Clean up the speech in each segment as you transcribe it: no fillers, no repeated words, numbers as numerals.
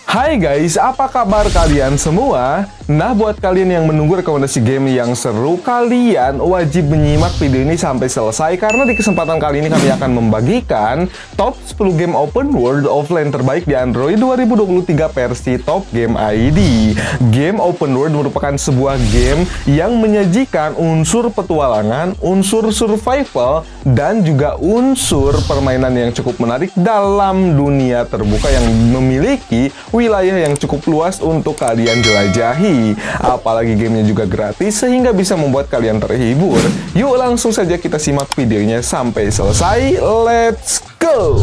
Hai guys, apa kabar kalian semua? Nah, buat kalian yang menunggu rekomendasi game yang seru, kalian wajib menyimak video ini sampai selesai karena di kesempatan kali ini kami akan membagikan top 10 game open world offline terbaik di Android 2023 versi Top Game ID. Game open world merupakan sebuah game yang menyajikan unsur petualangan, unsur survival, dan juga unsur permainan yang cukup menarik dalam dunia terbuka yang memiliki wilayah yang cukup luas untuk kalian jelajahi. Apalagi gamenya juga gratis sehingga bisa membuat kalian terhibur. Yuk langsung saja kita simak videonya sampai selesai. Let's go!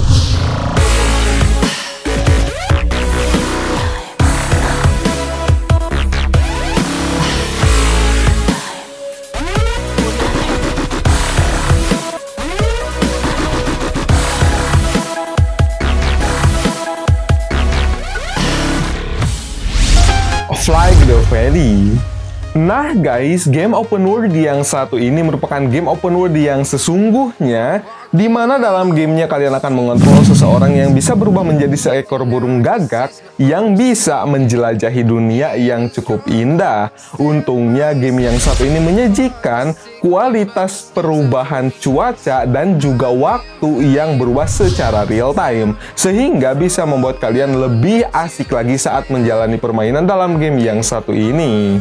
Fly the Valley. Nah guys, game open world yang satu ini merupakan game open world yang sesungguhnya, di mana dalam gamenya kalian akan mengontrol seseorang yang bisa berubah menjadi seekor burung gagak yang bisa menjelajahi dunia yang cukup indah. Untungnya game yang satu ini menyajikan kualitas perubahan cuaca dan juga waktu yang berubah secara real time, sehingga bisa membuat kalian lebih asik lagi saat menjalani permainan dalam game yang satu ini.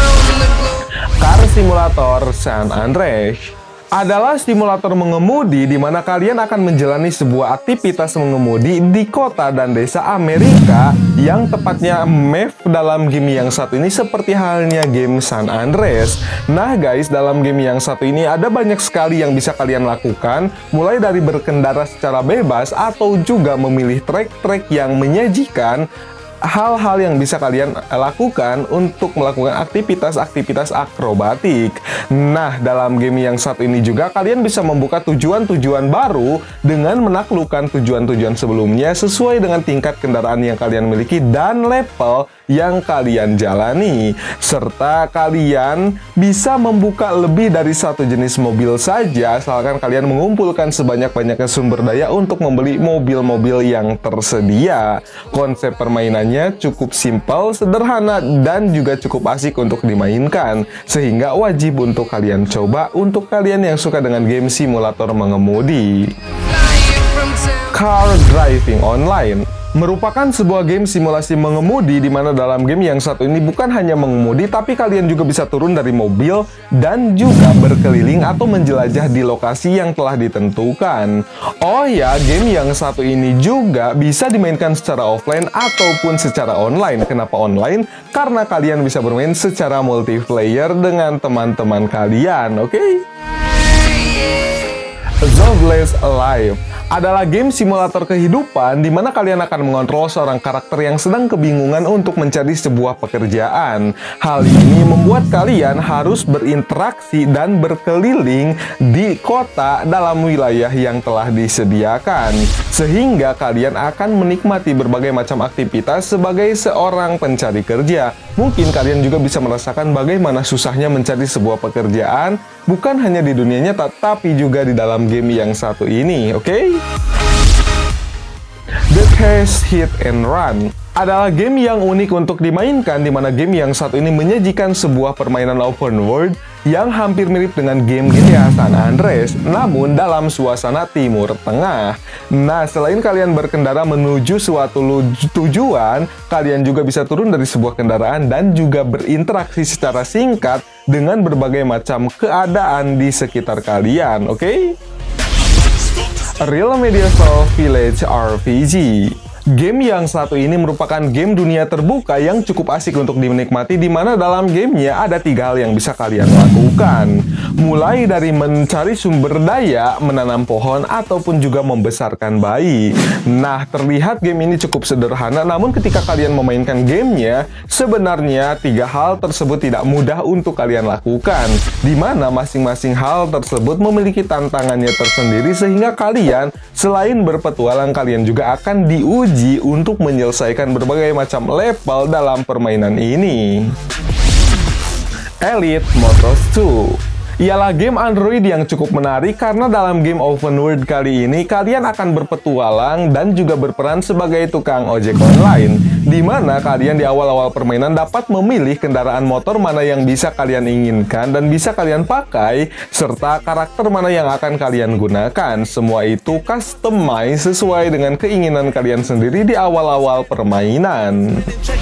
Car Simulator San Andreas adalah simulator mengemudi di mana kalian akan menjalani sebuah aktivitas mengemudi di kota dan desa Amerika yang tepatnya map dalam game yang satu ini seperti halnya game San Andreas. Nah guys, dalam game yang satu ini ada banyak sekali yang bisa kalian lakukan, mulai dari berkendara secara bebas atau juga memilih trek-trek yang menyajikan hal-hal yang bisa kalian lakukan untuk melakukan aktivitas-aktivitas akrobatik. Nah, dalam game yang satu ini juga kalian bisa membuka tujuan-tujuan baru dengan menaklukkan tujuan-tujuan sebelumnya sesuai dengan tingkat kendaraan yang kalian miliki dan level yang kalian jalani. Serta kalian bisa membuka lebih dari satu jenis mobil saja asalkan kalian mengumpulkan sebanyak-banyaknya sumber daya untuk membeli mobil-mobil yang tersedia. Konsep permainannya cukup simpel, sederhana, dan juga cukup asik untuk dimainkan, sehingga wajib untuk kalian coba untuk kalian yang suka dengan game simulator mengemudi. Car Driving Online merupakan sebuah game simulasi mengemudi di mana dalam game yang satu ini bukan hanya mengemudi, tapi kalian juga bisa turun dari mobil dan juga berkeliling atau menjelajah di lokasi yang telah ditentukan. Oh ya, game yang satu ini juga bisa dimainkan secara offline ataupun secara online. Kenapa online? Karena kalian bisa bermain secara multiplayer dengan teman-teman kalian, oke? Jobless Life adalah game simulator kehidupan di mana kalian akan mengontrol seorang karakter yang sedang kebingungan untuk mencari sebuah pekerjaan. Hal ini membuat kalian harus berinteraksi dan berkeliling di kota dalam wilayah yang telah disediakan, sehingga kalian akan menikmati berbagai macam aktivitas sebagai seorang pencari kerja. Mungkin kalian juga bisa merasakan bagaimana susahnya mencari sebuah pekerjaan, bukan hanya di dunia nyata, tapi juga di dalam game yang satu ini, oke? The Crash Hit and Run adalah game yang unik untuk dimainkan di mana game yang satu ini menyajikan sebuah permainan open world yang hampir mirip dengan game GTA San Andreas, namun dalam suasana Timur Tengah. Nah, selain kalian berkendara menuju suatu tujuan, kalian juga bisa turun dari sebuah kendaraan dan juga berinteraksi secara singkat dengan berbagai macam keadaan di sekitar kalian, oke? Real Medieval Village RPG. Game yang satu ini merupakan game dunia terbuka yang cukup asik untuk dinikmati, di mana dalam gamenya ada 3 hal yang bisa kalian lakukan. Mulai dari mencari sumber daya, menanam pohon, ataupun juga membesarkan bayi. Nah, terlihat game ini cukup sederhana, namun ketika kalian memainkan gamenya, sebenarnya 3 hal tersebut tidak mudah untuk kalian lakukan, di mana masing-masing hal tersebut memiliki tantangannya tersendiri, sehingga kalian selain berpetualang, kalian juga akan diuji untuk menyelesaikan berbagai macam level dalam permainan ini. Elite Motors 2 ialah game Android yang cukup menarik karena dalam game open world kali ini kalian akan berpetualang dan juga berperan sebagai tukang ojek online. di mana kalian di awal-awal permainan dapat memilih kendaraan motor mana yang bisa kalian inginkan dan bisa kalian pakai, serta karakter mana yang akan kalian gunakan. Semua itu customize sesuai dengan keinginan kalian sendiri di awal-awal permainan.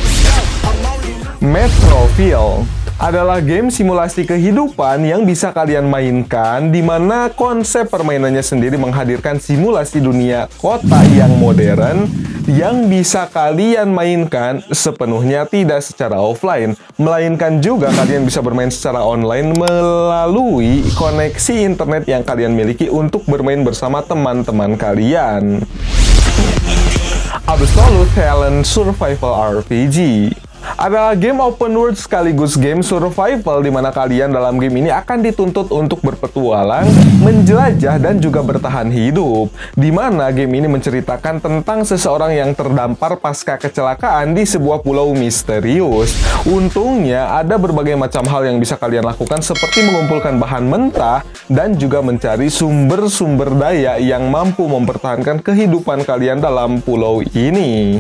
Metroville adalah game simulasi kehidupan yang bisa kalian mainkan, di mana konsep permainannya sendiri menghadirkan simulasi dunia kota yang modern yang bisa kalian mainkan sepenuhnya tidak secara offline, melainkan juga kalian bisa bermain secara online melalui koneksi internet yang kalian miliki untuk bermain bersama teman-teman kalian. Absolute Talent Survival RPG adalah game open world sekaligus game survival di mana kalian dalam game ini akan dituntut untuk berpetualang, menjelajah, dan juga bertahan hidup. Di mana game ini menceritakan tentang seseorang yang terdampar pasca kecelakaan di sebuah pulau misterius. Untungnya ada berbagai macam hal yang bisa kalian lakukan seperti mengumpulkan bahan mentah dan juga mencari sumber-sumber daya yang mampu mempertahankan kehidupan kalian dalam pulau ini.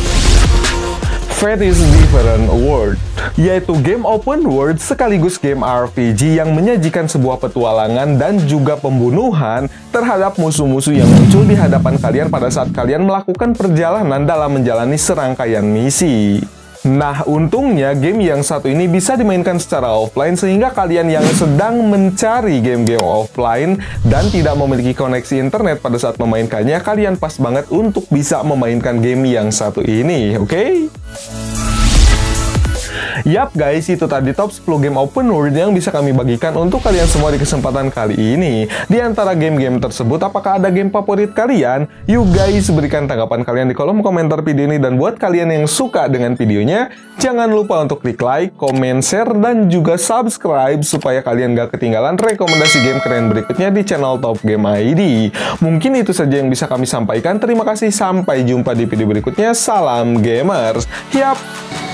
Fate is Different World, yaitu game open world sekaligus game RPG yang menyajikan sebuah petualangan dan juga pembunuhan terhadap musuh-musuh yang muncul di hadapan kalian pada saat kalian melakukan perjalanan dalam menjalani serangkaian misi. Nah, untungnya game yang satu ini bisa dimainkan secara offline sehingga kalian yang sedang mencari game-game offline dan tidak memiliki koneksi internet pada saat memainkannya, kalian pas banget untuk bisa memainkan game yang satu ini, oke? Yap guys, itu tadi top 10 game open world yang bisa kami bagikan untuk kalian semua di kesempatan kali ini. Di antara game-game tersebut, apakah ada game favorit kalian? You guys berikan tanggapan kalian di kolom komentar video ini, dan buat kalian yang suka dengan videonya, jangan lupa untuk klik like, comment, share, dan juga subscribe supaya kalian gak ketinggalan rekomendasi game keren berikutnya di channel Top Game ID. Mungkin itu saja yang bisa kami sampaikan. Terima kasih, sampai jumpa di video berikutnya. Salam gamers. Yap.